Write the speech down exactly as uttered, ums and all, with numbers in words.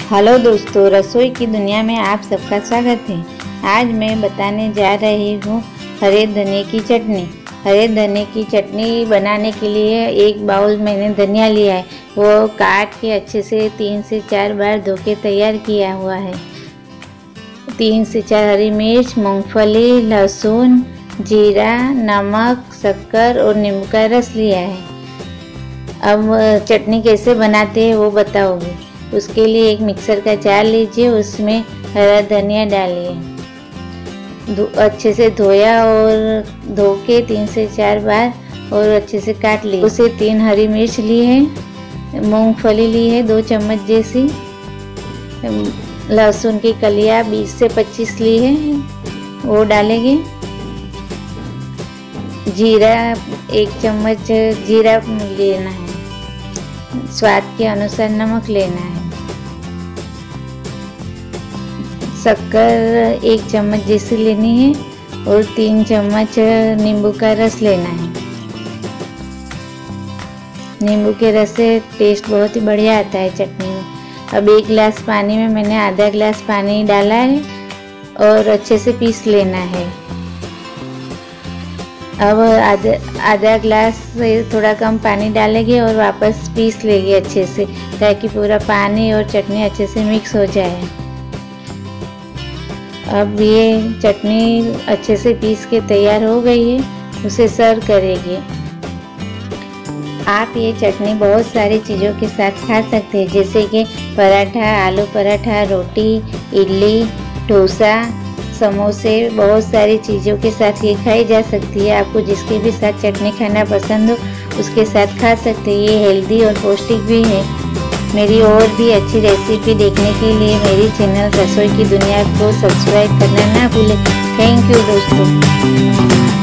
Hello दोस्तों, रसोई की दुनिया में आप सबका स्वागत है। आज मैं बताने जा रही हूँ हरे धनिए की चटनी। हरे धनिए की चटनी बनाने के लिए एक बाउल मैंने धनिया लिया है। वो काट के अच्छे से तीन से चार बार धो के तैयार किया हुआ है। तीन से चार हरी मिर्च, मूंगफली, लहसुन, जीरा, नमक, शक्कर और नींबू का रस लिया है। अब चटनी कैसे बनाते हैं वो बताओगे। उसके लिए एक मिक्सर का जार लीजिए, उसमें हरा धनिया डालिए। अच्छे से धोया और धो के तीन से चार बार और अच्छे से काट ली। उसे तीन हरी मिर्च ली है, मूंगफली ली है दो चम्मच जैसी, लहसुन की कलियां बीस से पच्चीस ली है वो डालेंगे। जीरा एक चम्मच जीरा लेना है। स्वाद के अनुसार नमक लेना है। शक्कर एक चम्मच जैसी लेनी है और तीन चम्मच नींबू का रस लेना है। नींबू के रस से टेस्ट बहुत ही बढ़िया आता है चटनी में। अब एक गिलास पानी में मैंने आधा गिलास पानी डाला है और अच्छे से पीस लेना है। अब आधा आधा गिलास से थोड़ा कम पानी डालेंगे और वापस पीस लेंगे अच्छे से, ताकि पूरा पानी और चटनी अच्छे से मिक्स हो जाए। अब ये चटनी अच्छे से पीस के तैयार हो गई है, उसे सर्व करेंगे। आप ये चटनी बहुत सारी चीज़ों के साथ खा सकते हैं, जैसे कि पराठा, आलू पराठा, रोटी, इडली, डोसा, समोसे, बहुत सारी चीज़ों के साथ ये खाई जा सकती है। आपको जिसके भी साथ चटनी खाना पसंद हो उसके साथ खा सकते हैं। ये हेल्दी और पौष्टिक भी है। मेरी और भी अच्छी रेसिपी देखने के लिए मेरी चैनल रसोई की दुनिया को सब्सक्राइब करना ना भूलें। थैंक यू दोस्तों।